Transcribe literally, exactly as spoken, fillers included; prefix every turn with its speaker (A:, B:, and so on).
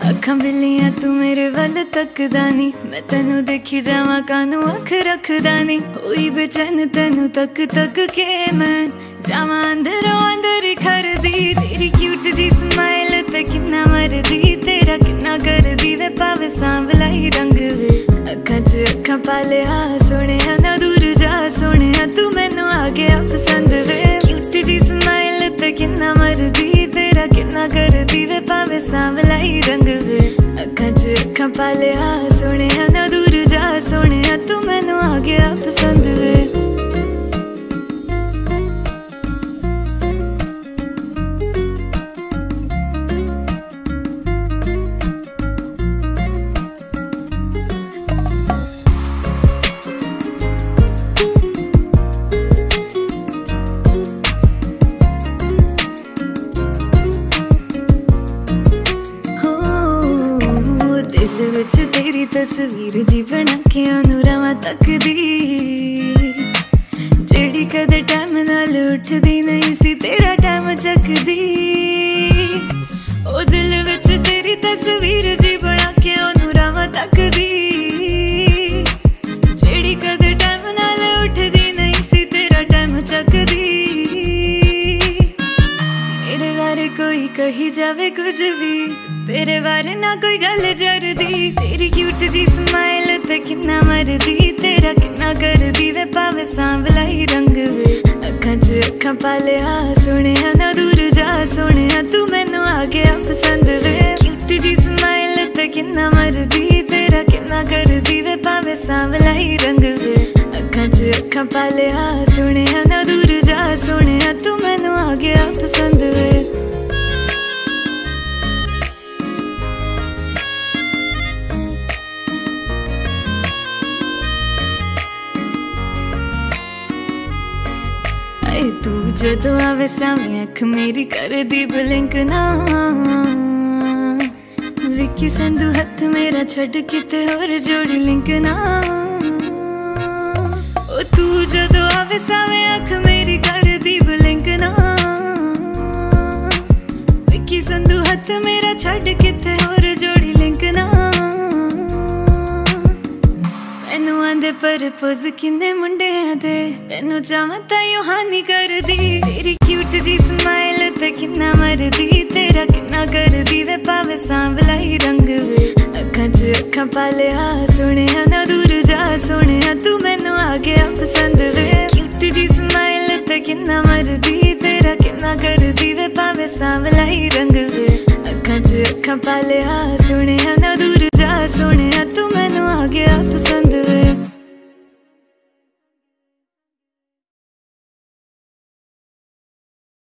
A: अखां बिल्लियां तू मेरे वल तकदा नी, मैं तेनू देखी जावां कानू अख रखदा नी। होई बेचैन तेनू तक तक के मैं जावां अंदरों अंदर खरदी। तेरी क्यूट जी स्माइल ते किन्ना मरदी, तेरा किन्ना करदी वे पावे सांवला ही रंग वे। अखां च अखां पा लिया सोहणिया ना दूर जा सोहणिया, तू मैनू आ गया पसंद वे। क्यूट जी स्माइल ते किन्ना मरदी, तेरा किन्ना करदी वे पावे सांवला ही रंग वे। अखां च अखां पा लिया सोहणिया ना दूर जा सोहणिया, तू मैनू आ गया पसंद वे। तेरी तस्वीर जी बना के ओनू रवां तकदी, जेड़ी कदे टाइम नाल उठदी नहीं सी तेरा टाइम चकदी। ओ दिल विच तेरी तस्वीर जी बना के ओनू रवां तकदी, जेड़ी कदे टाइम नाल उठदी नहीं सी तेरा टाइम चकदी। मेरे बारे कोई कही जावे कुछ भी, तेरे बारे ना कोई गल जरदी। तेरी क्यूट जी स्माइल ते किन्ना मरदी, तेरा किन्ना करदी वे पावे सांवला ही रंग वे। अखां च अखां पा लिया सोहणिया ना दूर जा सोहणिया, तू मैनू आ गया पसंद वे। क्यूट जी स्माइल ते किन्ना मरदी, तेरा किन्ना करदी वे पावे सांवला ही रंग वे। अखां च अखां पा लिया सोहणिया ना दूर जा सोहणिया, तू मैनू आ गया पसंद वे। तू जदों आवे सावें अख मेरी करदी ब्लिंक ना, विकी संधू हथ मेरा छड़ किते होर जोड़ी लिंक ना। ओ तू जदों आवे सावें अख मेरी करदी ब्लिंक ना, विकी संधू हथ मेरा छड़ किते होर जोड़ी लिंक ना। मैनू आंदे परपोज किन्ने मुंडियां दे, तेनू चाहां तां हानी करदी। तेरी क्यूट जी स्माइल ते किन्ना मरदी, तेरा किन्ना करदी वे पावे सांवला ही रंग वे। अखां च अखां पा लिया सोहणिया ना दूर जा सोहणिया, तू मैनू आ गया पसंद वे। क्यूट जी स्माइल ते किन्ना मरदी, तेरा किन्ना करदी वे पावे सांवला ही रंग वे। अखां च अखां पा लिया